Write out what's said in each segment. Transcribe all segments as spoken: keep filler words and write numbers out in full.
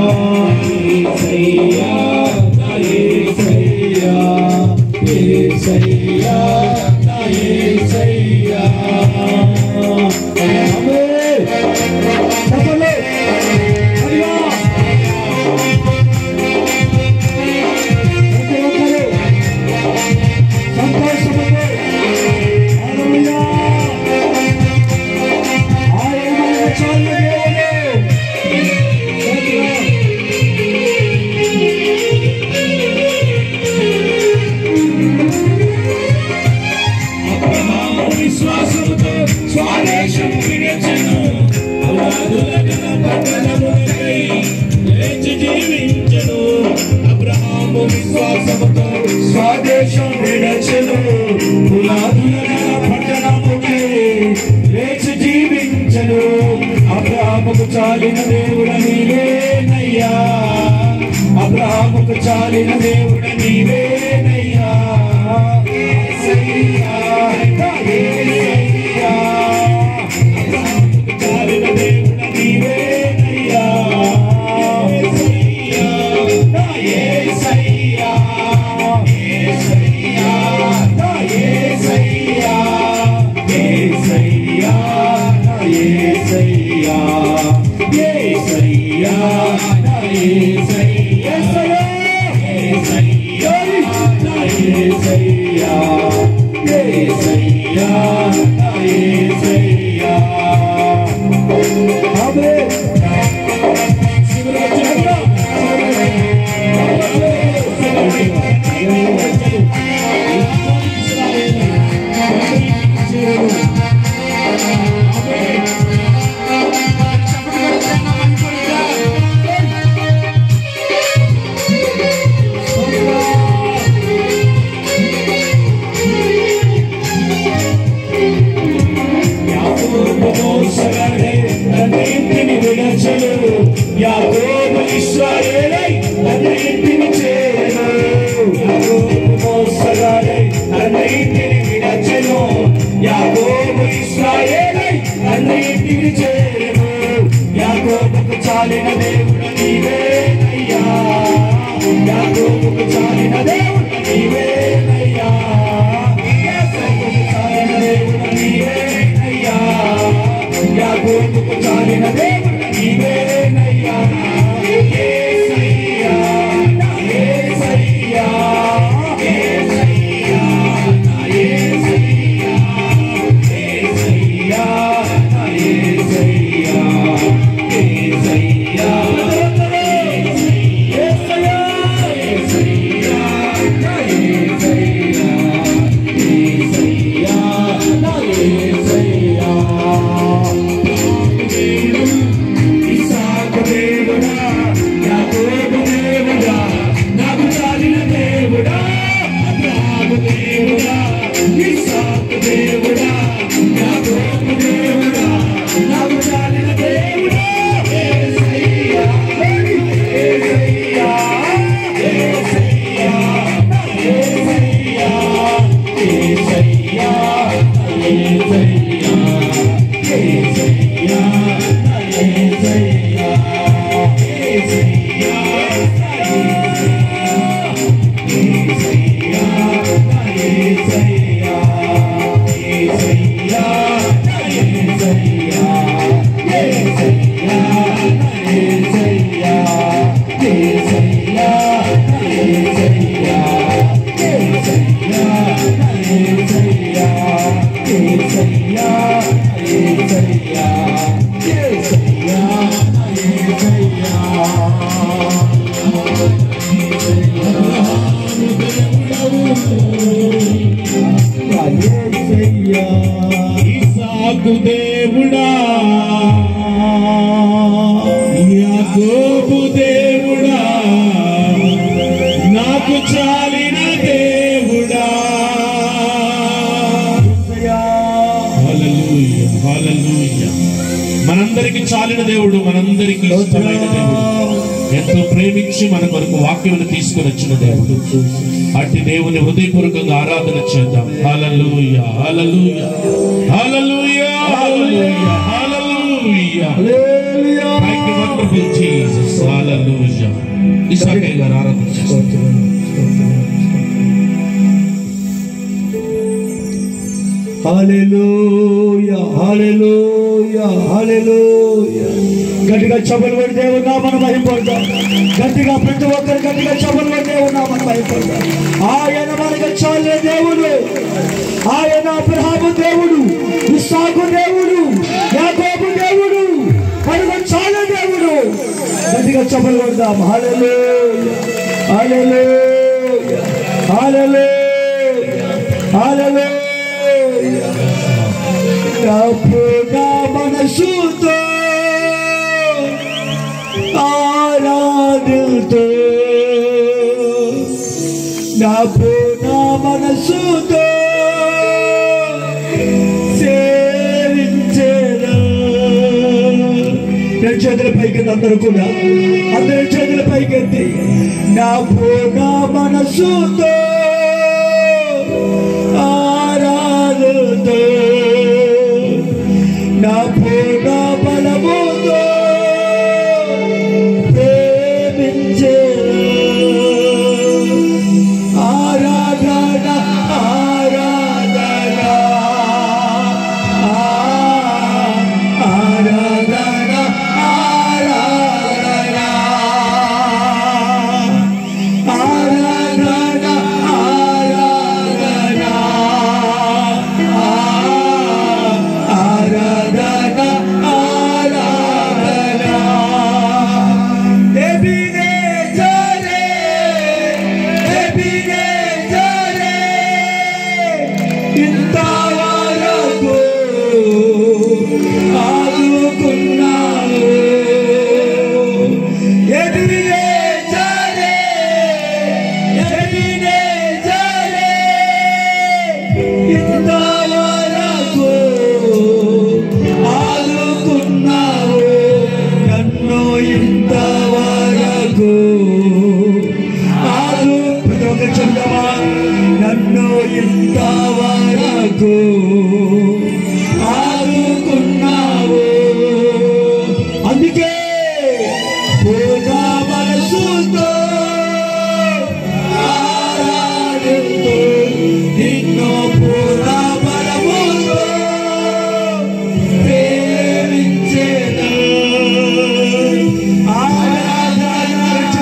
యేసయ్యా నా యేసయ్యా యేసయ్యా నా యేసయ్యా ఆమేన్ చెప్పండి హల్లెలూయా సంతోషపడు హల్లెలూయా ఆయన చాలు విశ్వాసముతో స్వదేశం విడిచెను అవ్వాదులగల పట్టణములకై లేచి జీవించెను అబ్రహాము విశ్వాసముతో స్వదేశం విడిచెను అవ్వాదులగల పట్టణములకై లేచి జీవించెను అబ్రహాముకు చాలిన దేవుడు నీవేనయ్యా అబ్రహాముకు చాలిన దేవుడు నీవేనయ్యా యేసయ్యా యేసయ్యా అబ్రహాముకు చాలిన దేవుడు నీవేనయ్యా యేసయ్యా నా యేసయ్యా యేసయ్యా నా యేసయ్యా యేసయ్యా నా యేసయ్యా యేసయ్యా నా యేసయ్యా యేసయ్యా నా యేసయ్యా యేసయ్యా నా యేసయ్యా ఆమేన్ శివరాజా తండ్రి విడచలు యాకోబు ఇశ్రాయేలై తండ్రి ఇంటిని చేరెను యాకోబు మోసగాడై తండ్రి ఇంటిని విడచెను యాకోబు ఇశ్రాయేలై తండ్రి ఇంటిని చేరెను యాకోబుకు చాలిన దేవుడు నీవేనయ్యా యాకోబుకు చాలిన దేవుడు నీవేనయ్యా యాకోబుకు చాలిన దేవుడు నీవేనయ్యా యాకోబుకు చాలిన దేవుడు నీవేనయ్యా యేసయ్యా నా యేసయ్యా యేసయ్యా నా యేసయ్యా యేసయ్యా నా యేసయ్యా యేసయ్యా యేసయ్యా యేసయ్యా నా యేసయ్యా యేసయ్యా నా యేసయ్యా ఇస్సాకు దేవుడా యాకోబు దేవుడా నాకు చాలిన దేవుడా అబ్రహాము దేవుడా ఇస్సాకు దేవుడా యాకోబు దేవుడా నాకు చాలిన దేవుడా యేసయ్యా యేసయ్యా యేసయ్యా యేసయ్యా యేసయ్యా యేసయ్యా యేసయ్యా ఇస్సాకు దేవుడా యాకోబు దేవుడా నాకు చాలిన దేవుడా హల్లెలూయా హల్లెలూయా మనందరికి చాలిన దేవుడు మనందరికి ఇష్టమైన దేవుడు ఎంతో ప్రేమించి మన కొరకు వాక్యమును తీసుకొని వచ్చిన దేవుడు అట్టి దేవుని హృదయపూర్వకంగా ఆరాధన చేద్దాం hallelujah hallelujah hallelujah hallelujah hallelujah hallelujah thank you wonderful Jesus hallelujah. Issakayya గారు ఆరాధన చేస్తారు. హల్లెలూయా హల్లెలూయా హల్లెలూయా. గట్టిగా చప్పలు కొట్టి దేవుని నామమున మహిమపడతాం. గట్టిగా ప్రతి ఒక్కరు గట్టిగా చప్పలు కొట్టి దేవుని నామమున మహిమపడతాం. ఆయన మనకు చాలే దేవుడు, ఆయన అబ్రహాము దేవుడు, ఇస్సాకు దేవుడు, యాకోబు దేవుడు, మనకు చాలే దేవుడు. గట్టిగా చప్పలు కొడదాం. హల్లెలూయా హల్లెలూయా హల్లెలూయా హల్లెలూయా. నా పూర్ణ మనసుతో ఆరాధితో, నా పూర్ణ మనసుతో సేవించేదా. రెండు చేతుల పైకి అందరూ కూడా, అందరి చేతుల పైకెత్తి నా పూర్ణ మనసుతో ఆరాధతో, నా పూర్ణ బలముతో ప్రేమించేదా. ఆరాధన ఆరాధన ఆరాధన ఆరాధన ఆరాధన ఆరాధన ఆరాధన ఆరాధన. ఎబినేజరే ఎబినేజరే ఇంతవరకు ఆదుకున్నావు. ఎబినేజరే ఎబినేజరే ఇంతవరకు ఆదుకున్నావు. నన్ను ఇంతవరకు ఆదు ప్రతి ఒక్క చెప్తావా. నన్ను ఇంతవరకు ఆదుకున్నావు. అందుకే పూర్ణ మనసుతో ఆరాధిస్తూ నిన్ను పూర్ణ బలముతో ప్రేమించేదా. ఆరాధన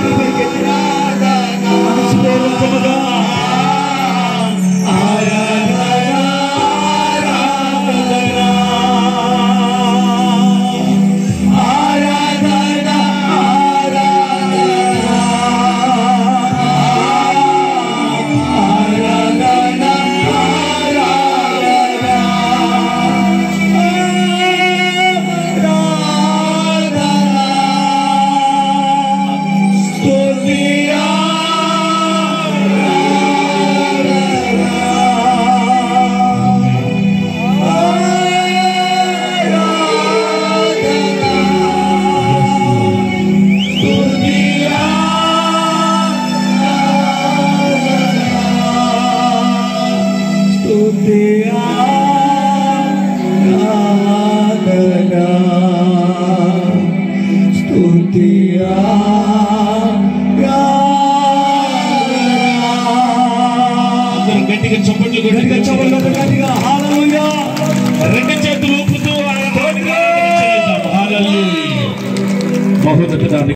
మనసులో రూపముగా ఆరాధన ఆరాధన ఆరాధన అందరూ గట్టిగా చప్పట్లు కొట్టి గట్టిగా చప్పట్లు కొట్టి గట్టిగా హల్లెలూయా. రెండు చేతులు ఊపుతూ ఆయన తోడుగా చేద్దాం. హల్లెలూయా. మహోన్నత